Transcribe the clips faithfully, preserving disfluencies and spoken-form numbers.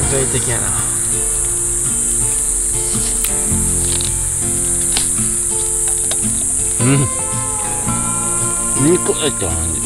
外的やな。 うん。肉やった感じ。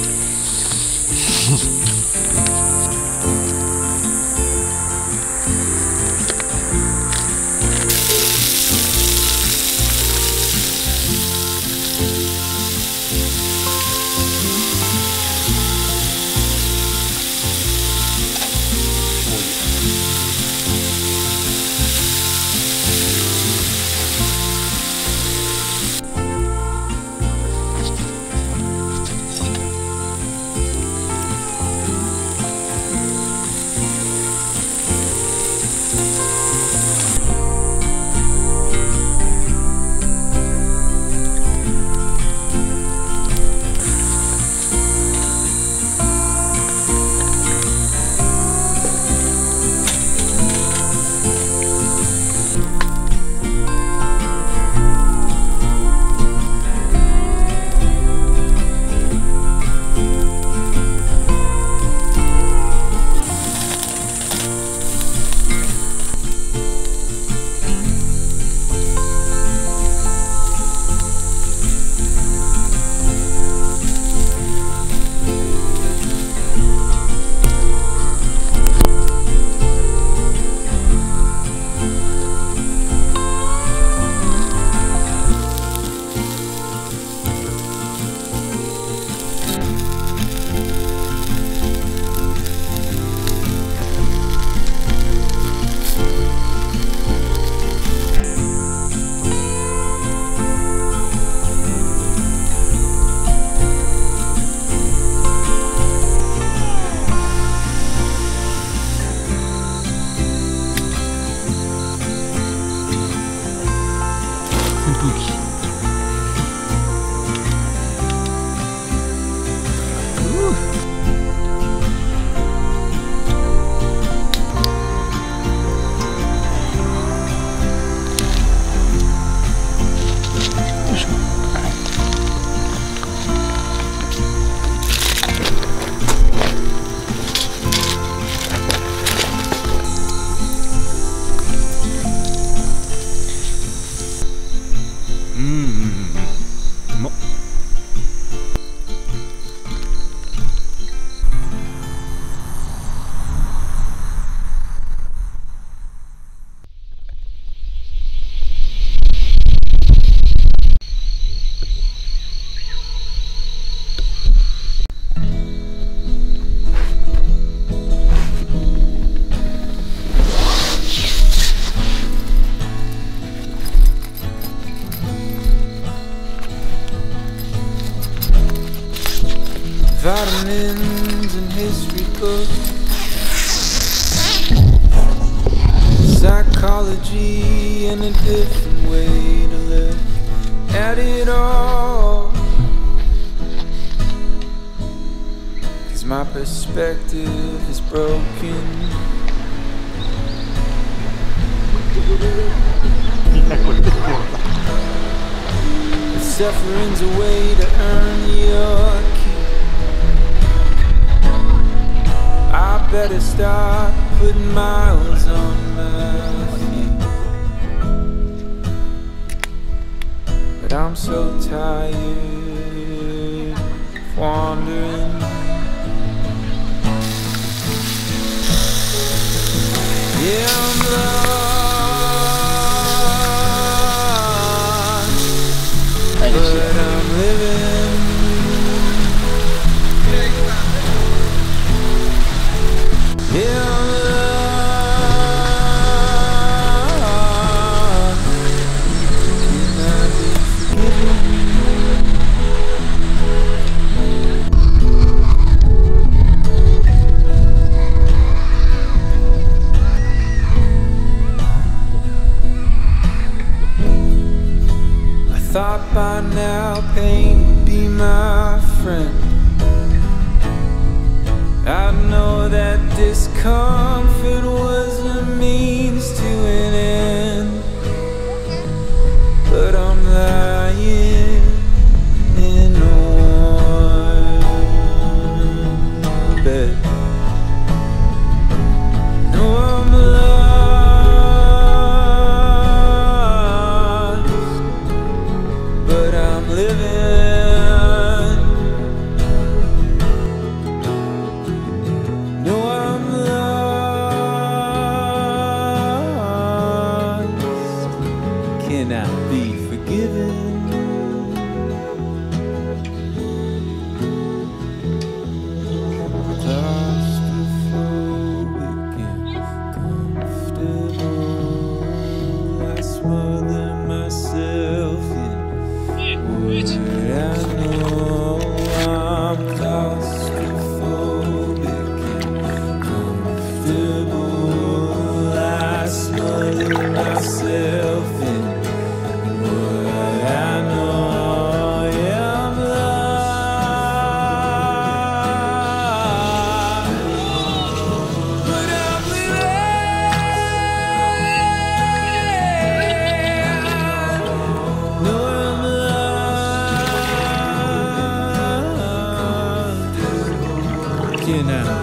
Vitamins and history books, psychology and a different way to look at it all. 'Cause my perspective is broken. Suffering's a way to earn your keep. I better start putting miles on my feet. But I'm so tired of wandering. Yeah, I'm lost, but I'm living. Yeah, I'm lost. Can I be forgiven? I thought by now pain would be my friend. I know that discomfort was a means to an end, but I'm lying in a warm bed. No, I'm lying.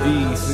peace.